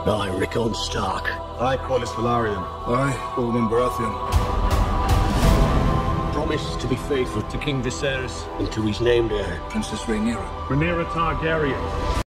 I, Rickon Stark. I, Corlys Velaryon. I, Bowman Baratheon. Promise to be faithful to King Viserys and to his named heir, Princess Rhaenyra. Rhaenyra Targaryen.